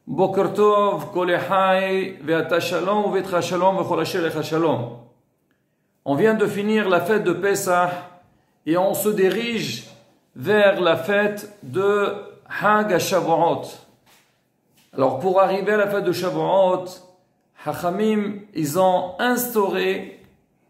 Boker Tov, Kol Echai, Ve'ata Shalom, Ve'tra Shalom, Ve'chol Asher Lecha Shalom. On vient de finir la fête de Pessah et on se dirige vers la fête de Hag HaShavuot. Alors pour arriver à la fête de Shavuot, Hachamim, ils ont instauré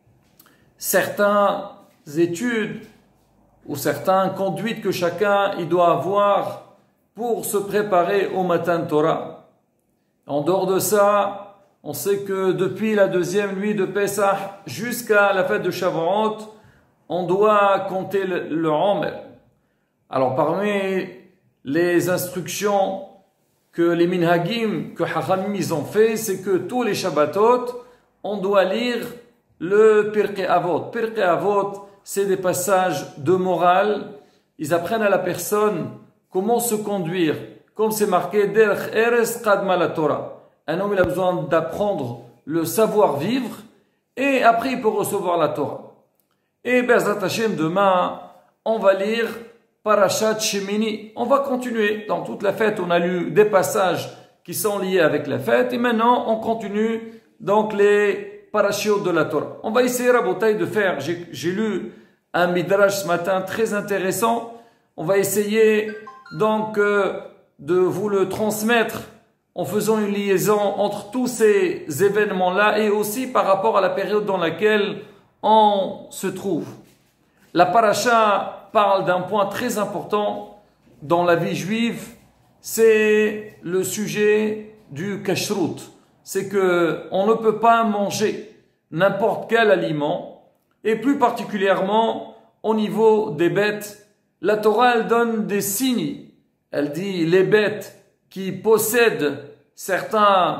certaines études ou certaines conduites que chacun il doit avoir pour se préparer au Matan Torah. En dehors de ça, on sait que depuis la deuxième nuit de Pessah jusqu'à la fête de Shavuot, on doit compter le Omer. Alors parmi les instructions que les minhagim, que Hachamim ils ont fait, c'est que tous les Shabbatot, on doit lire le Pirkei Avot. Pirkei Avot, c'est des passages de morale. Ils apprennent à la personne comment se conduire. Comme c'est marqué, Derech Eres Qadma la Torah. Un homme, il a besoin d'apprendre le savoir-vivre et après il peut recevoir la Torah. Et Be'ezrat Hashem, demain, on va lire Parashat Shemini. On va continuer. Dans toute la fête, on a lu des passages qui sont liés avec la fête. Et maintenant, on continue donc les parashiot de la Torah. On va essayer, Rabotai, de faire. J'ai lu un midrash ce matin très intéressant. On va essayer donc de vous le transmettre en faisant une liaison entre tous ces événements-là et aussi par rapport à la période dans laquelle on se trouve. La paracha parle d'un point très important dans la vie juive, c'est le sujet du kashrut. C'est que on ne peut pas manger n'importe quel aliment, et plus particulièrement au niveau des bêtes. La Torah, elle donne des signes. Elle dit les bêtes qui possèdent certaines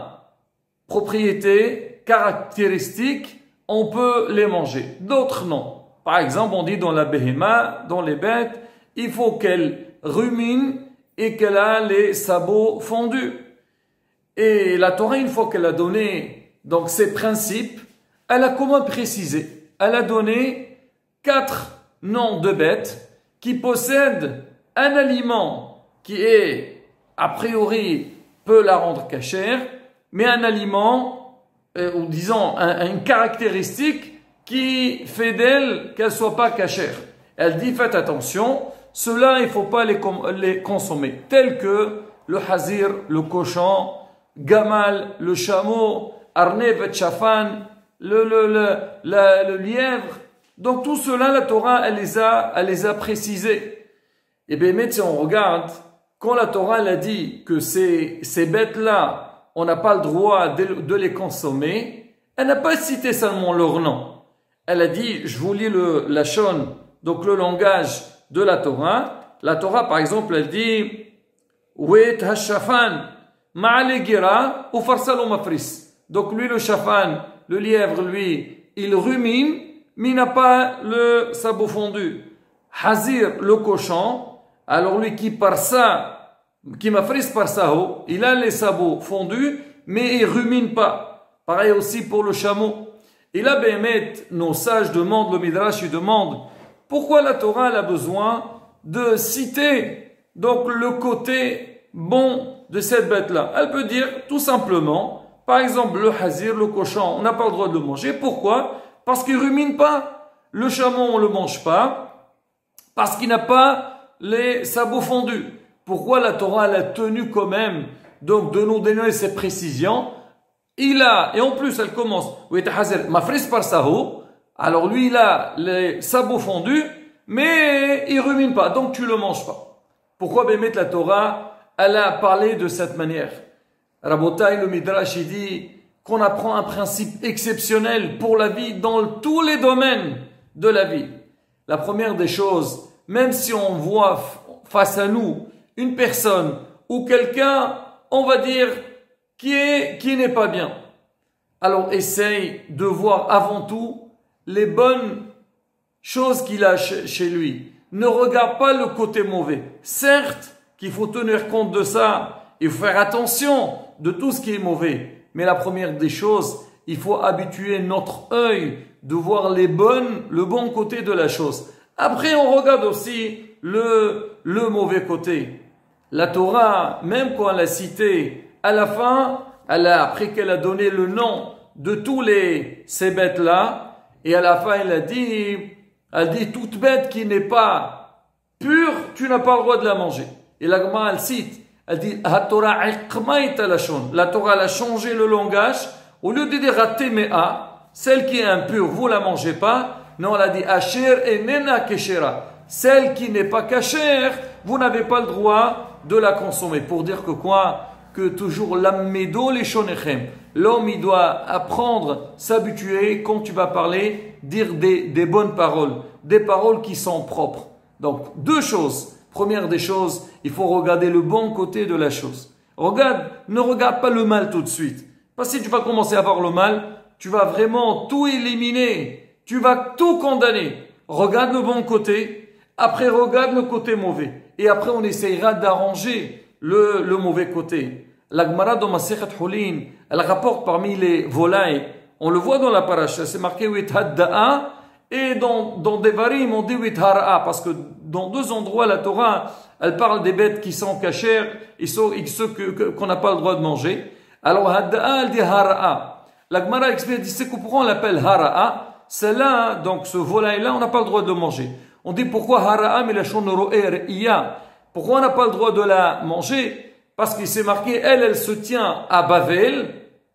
propriétés, caractéristiques, on peut les manger. D'autres non. Par exemple, on dit dans la Behema, dans les bêtes, il faut qu'elle rumine et qu'elle a les sabots fondus. Et la Torah, une fois qu'elle a donné donc ces principes, elle a comment préciser? Elle a donné 4 noms de bêtes qui possèdent un aliment qui est, a priori, peut la rendre cachère, mais un aliment, ou disons, une caractéristique qui fait d'elle qu'elle soit pas cachère. Elle dit, faites attention, ceux-là, il faut pas les consommer, tels que le hazir, le cochon, gamal, le chameau, arnev et chafan, le lièvre. Donc tout cela, la Torah, elle les a précisés. Et bien, mais si on regarde, quand la Torah elle a dit que ces bêtes-là, on n'a pas le droit de les consommer, elle n'a pas cité seulement leur nom. Elle a dit, je vous lis le lashon, donc le langage de la Torah. La Torah, par exemple, elle dit, Wet hashafan, ma'ale gira, ou farsalo mafris. Donc lui, le shafan, le lièvre, lui, il rumine, mais il n'a pas le sabot fondu. Hazir, le cochon, alors lui qui mafris parsao, il a les sabots fondus, mais il rumine pas. Pareil aussi pour le chameau. Et là, Béhémet, nos sages demandent, le Midrash, il demande, pourquoi la Torah elle a besoin de citer donc le côté bon de cette bête-là? Elle peut dire tout simplement, par exemple, le hazir, le cochon, on n'a pas le droit de le manger. Pourquoi? Parce qu'il rumine pas. Le chameau, on le mange pas, parce qu'il n'a pas les sabots fondus. Pourquoi la Torah elle a tenu quand même donc de nous donner ces précisions? Il a, et en plus elle commence, alors lui il a les sabots fondus, mais il rumine pas, donc tu le manges pas. Pourquoi Bémet la Torah, elle a parlé de cette manière? Rabotai, le Midrash, il dit qu'on apprend un principe exceptionnel pour la vie dans tous les domaines de la vie. La première des choses, même si on voit face à nous une personne ou quelqu'un, on va dire, qui n'est pas bien. Alors essaye de voir avant tout les bonnes choses qu'il a chez lui. Ne regarde pas le côté mauvais. Certes qu'il faut tenir compte de ça, il faut faire attention de tout ce qui est mauvais. Mais la première des choses, il faut habituer notre œil de voir le bon côté de la chose. Après on regarde aussi le mauvais côté. La Torah, même quand elle a cité À la fin, après qu'elle a donné le nom de tous ces bêtes-là, et à la fin, elle dit, toute bête qui n'est pas pure, tu n'as pas le droit de la manger. Et la Gemara, elle cite, elle dit, la Torah elle a changé le langage, au lieu de dire Ratemea, celle qui est impure, vous la mangez pas, non, elle a dit Asher et Nena Keshera, celle qui n'est pas cachère, vous n'avez pas le droit de la consommer. Pour dire que quoi? Que toujours l'ammedo les shonechem. L'homme, il doit apprendre, s'habituer, quand tu vas parler, dire des bonnes paroles, des paroles qui sont propres. Donc, deux choses. Première des choses, il faut regarder le bon côté de la chose. Ne regarde pas le mal tout de suite. Parce que si tu vas commencer à voir le mal, tu vas vraiment tout éliminer. Tu vas tout condamner. Regarde le bon côté, après regarde le côté mauvais. Et après, on essayera d'arranger le mauvais côté. La Gemara dans Masechet Hulin, elle rapporte parmi les volailles, on le voit dans la paracha, c'est marqué Withadda'a, et dans Devarim, on dit Withara'a, parce que dans deux endroits, la Torah, elle parle des bêtes qui sont cachères et ceux qu'on n'a pas le droit de manger. Alors, Hadda'a, elle dit Hara'a. La Gemara explique, c'est pourquoi on l'appelle Hara'a. Celle-là, donc ce volaille-là, on n'a pas le droit de le manger. On dit pourquoi Hara'a, mais la Shonoro'er, Iya. Pourquoi on n'a pas le droit de la manger? Parce qu'il s'est marqué, elle se tient à Bavel,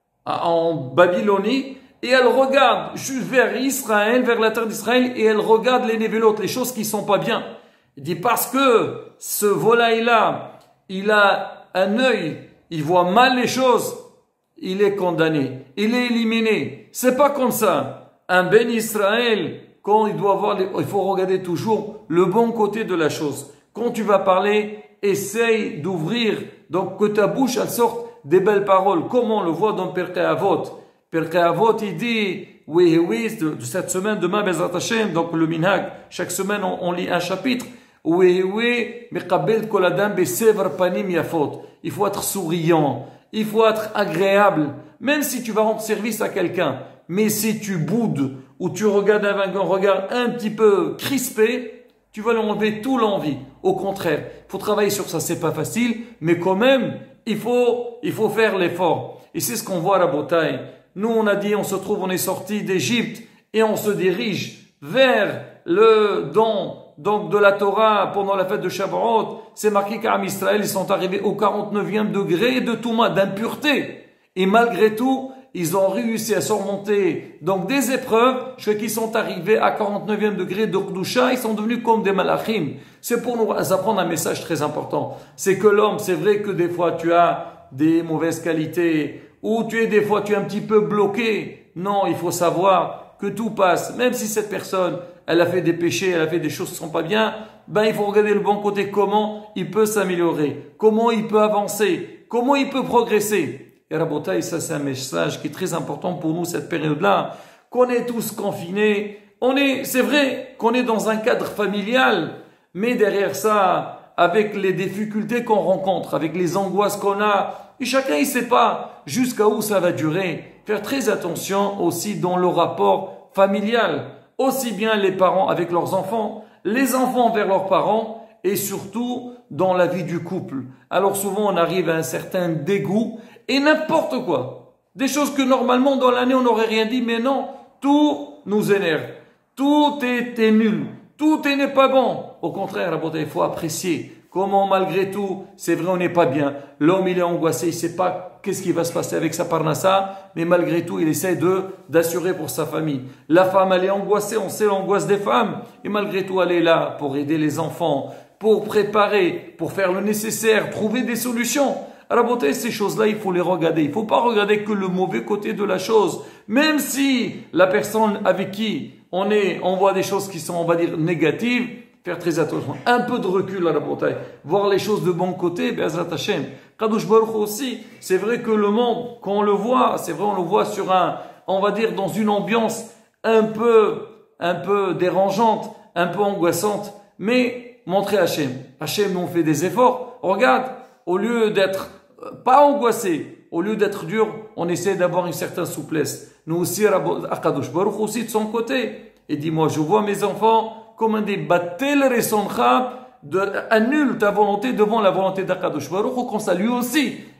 en Babylonie, et elle regarde juste vers Israël, vers la terre d'Israël, et elle regarde les névélotes, les choses qui sont pas bien. Il dit parce que ce volaille-là, il a un œil, il voit mal les choses, il est condamné, il est éliminé. C'est pas comme ça. Un ben Israël, quand il doit voir, il faut regarder toujours le bon côté de la chose. Quand tu vas parler, essaye d'ouvrir, donc que ta bouche elle sorte des belles paroles. Comment on le voit dans Pirkei Avot. Pirkei Avot, il dit, oui, de cette semaine, demain, Bezrat Hashem, donc le minhag, chaque semaine on lit un chapitre. Oui, meqabel kol adam besever panim yafot. Il faut être souriant, il faut être agréable, même si tu vas rendre service à quelqu'un. Mais si tu boudes ou tu regardes avec un regard un petit peu crispé, tu vas lui enlever tout l'envie. Au contraire, il faut travailler sur ça, c'est pas facile, mais quand même, il faut faire l'effort. Et c'est ce qu'on voit à la Bretagne. Nous, on a dit, on est sorti d'Égypte et on se dirige vers le don donc de la Torah pendant la fête de Shavuot. C'est marqué qu'Am Israël, ils sont arrivés au 49e degré de Touma, d'impureté. Et malgré tout, ils ont réussi à surmonter donc des épreuves jusqu'à qu'ils sont arrivés à 49e degré de Kedusha, ils sont devenus comme des malachim. C'est pour nous apprendre un message très important. C'est que l'homme, c'est vrai que des fois tu as des mauvaises qualités, ou des fois tu es un petit peu bloqué. Non, il faut savoir que tout passe. Même si cette personne, elle a fait des péchés, elle a fait des choses qui ne sont pas bien, il faut regarder le bon côté, comment il peut s'améliorer, comment il peut avancer, comment il peut progresser. Et Rabotai, ça c'est un message qui est très important pour nous cette période-là, qu'on est tous confinés, c'est vrai qu'on est dans un cadre familial, mais derrière ça, avec les difficultés qu'on rencontre, avec les angoisses qu'on a, et chacun il sait pas jusqu'à où ça va durer. Faire très attention aussi dans le rapport familial, aussi bien les parents avec leurs enfants, les enfants vers leurs parents, et surtout dans la vie du couple. Alors souvent on arrive à un certain dégoût, et n'importe quoi. Des choses que normalement dans l'année on n'aurait rien dit, mais non, tout nous énerve. Tout est nul. Tout n'est pas bon. Au contraire, il faut apprécier comment malgré tout, c'est vrai on n'est pas bien. L'homme il est angoissé, il ne sait pas qu'est-ce qui va se passer avec sa parnassa, mais malgré tout il essaie d'assurer pour sa famille. La femme elle est angoissée, on sait l'angoisse des femmes, et malgré tout elle est là pour aider les enfants, pour préparer, pour faire le nécessaire, trouver des solutions. À la beauté, ces choses-là, il faut les regarder. Il ne faut pas regarder que le mauvais côté de la chose. Même si la personne avec qui on voit des choses qui sont, on va dire, négatives, faire très attention. Un peu de recul à la beauté. Voir les choses de bon côté, Be'ezrat Hashem. Kadosh Baruch Hu aussi, c'est vrai que le monde, quand on le voit, c'est vrai, on le voit sur on va dire, dans une ambiance un peu dérangeante, un peu angoissante, mais montrer Hashem. Hashem, nous on fait des efforts. Regarde, au lieu d'être pas angoissé, au lieu d'être dur, on essaie d'avoir une certaine souplesse. Nous aussi, Akadosh Baruch aussi de son côté. Et dis-moi, je vois mes enfants comme un des batel resoncha, annule ta volonté devant la volonté d'Akadosh Baruch, comme ça lui aussi,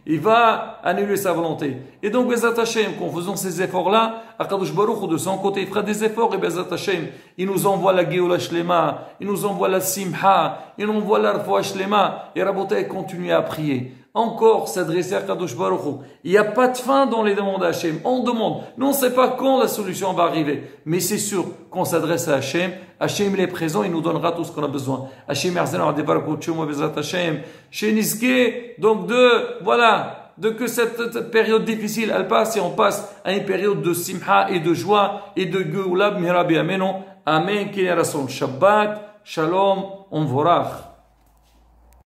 il va annuler sa volonté. Et donc, Bezat Hashem, qu'en faisant ces efforts-là, Akadosh Baruch Hu, de son côté, il fera des efforts, et Bezat Hashem, il nous envoie la Geoula Shlema, il nous envoie la Simha, il nous envoie la Rfoua Shlema, et Rabotai continue à prier. Encore s'adresser à Kadosh Baruch Hu. Il n'y a pas de fin dans les demandes à Hachem. On demande. Nous, on ne sait pas quand la solution va arriver. Mais c'est sûr qu'on s'adresse à Hachem. Hachem, il est présent, il nous donnera tout ce qu'on a besoin. Hachem, donc de que cette période difficile, elle passe et on passe à une période de simha et de joie et de geoula b'mihra bi'ameno. Amen. Shabbat, shalom, on vorach.